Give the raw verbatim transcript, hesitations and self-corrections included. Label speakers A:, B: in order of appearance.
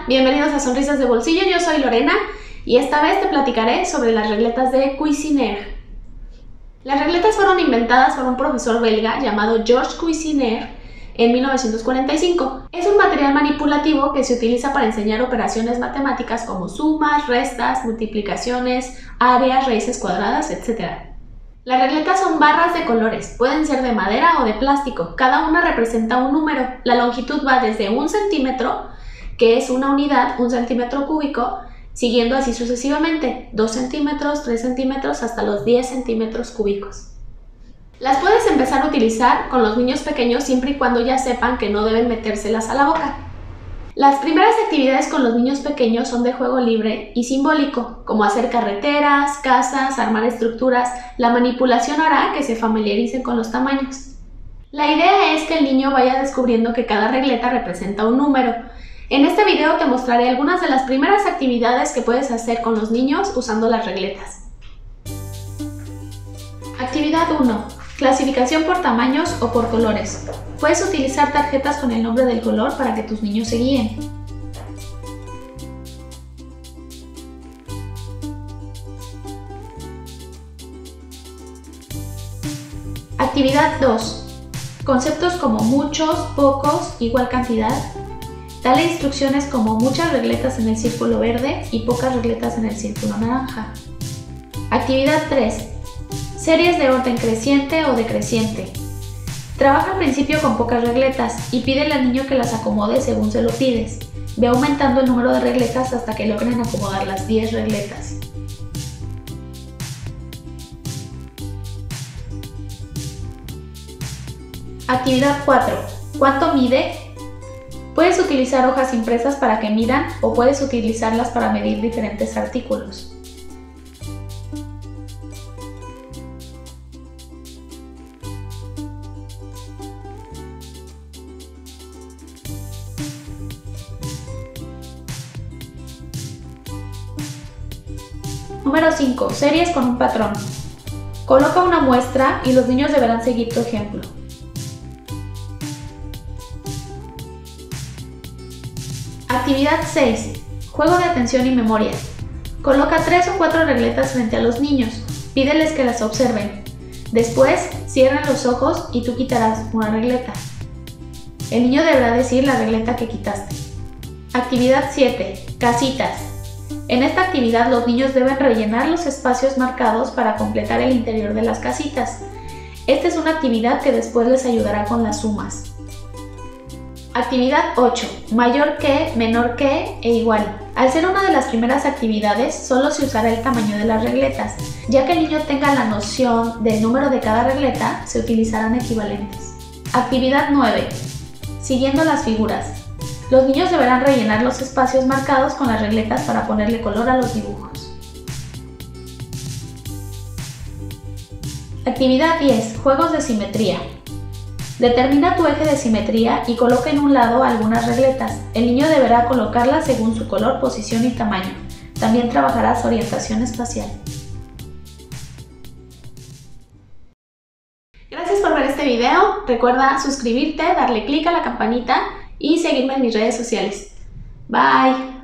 A: bienvenidos a Sonrisas de Bolsillo, yo soy Lorena y esta vez te platicaré sobre las regletas de Cuisinart. Las regletas fueron inventadas por un profesor belga llamado Georges Cuisinart en mil novecientos cuarenta y cinco. Es un material manipulativo que se utiliza para enseñar operaciones matemáticas como sumas, restas, multiplicaciones, áreas, raíces cuadradas, etcétera. Las regletas son barras de colores, pueden ser de madera o de plástico, cada una representa un número. La longitud va desde un centímetro, que es una unidad, un centímetro cúbico, siguiendo así sucesivamente, dos centímetros, tres centímetros, hasta los diez centímetros cúbicos. Las puedes empezar a utilizar con los niños pequeños siempre y cuando ya sepan que no deben metérselas a la boca. Las primeras actividades con los niños pequeños son de juego libre y simbólico, como hacer carreteras, casas, armar estructuras. La manipulación hará que se familiaricen con los tamaños. La idea es que el niño vaya descubriendo que cada regleta representa un número. En este video te mostraré algunas de las primeras actividades que puedes hacer con los niños usando las regletas. Actividad uno. Clasificación por tamaños o por colores. Puedes utilizar tarjetas con el nombre del color para que tus niños se guíen. Actividad dos. Conceptos como muchos, pocos, igual cantidad. Dale instrucciones como muchas regletas en el círculo verde y pocas regletas en el círculo naranja. Actividad tres. Series de orden creciente o decreciente. Trabaja al principio con pocas regletas y pídele al niño que las acomode según se lo pides. Ve aumentando el número de regletas hasta que logren acomodar las diez regletas. Actividad cuatro. ¿Cuánto mide? Puedes utilizar hojas impresas para que midan o puedes utilizarlas para medir diferentes artículos. Número cinco. Series con un patrón. Coloca una muestra y los niños deberán seguir tu ejemplo. Actividad seis. Juego de atención y memoria. Coloca tres o cuatro regletas frente a los niños. Pídeles que las observen. Después, cierran los ojos y tú quitarás una regleta. El niño deberá decir la regleta que quitaste. Actividad siete. Casitas. En esta actividad los niños deben rellenar los espacios marcados para completar el interior de las casitas. Esta es una actividad que después les ayudará con las sumas. Actividad ocho. Mayor que, menor que e igual. Al ser una de las primeras actividades, solo se usará el tamaño de las regletas. Ya que el niño tenga la noción del número de cada regleta, se utilizarán equivalentes. Actividad nueve. Siguiendo las figuras. Los niños deberán rellenar los espacios marcados con las regletas para ponerle color a los dibujos. Actividad diez. Juegos de simetría. Determina tu eje de simetría y coloca en un lado algunas regletas. El niño deberá colocarlas según su color, posición y tamaño. También trabajarás orientación espacial. Gracias por ver este video. Recuerda suscribirte, darle clic a la campanita y seguirme en mis redes sociales. Bye.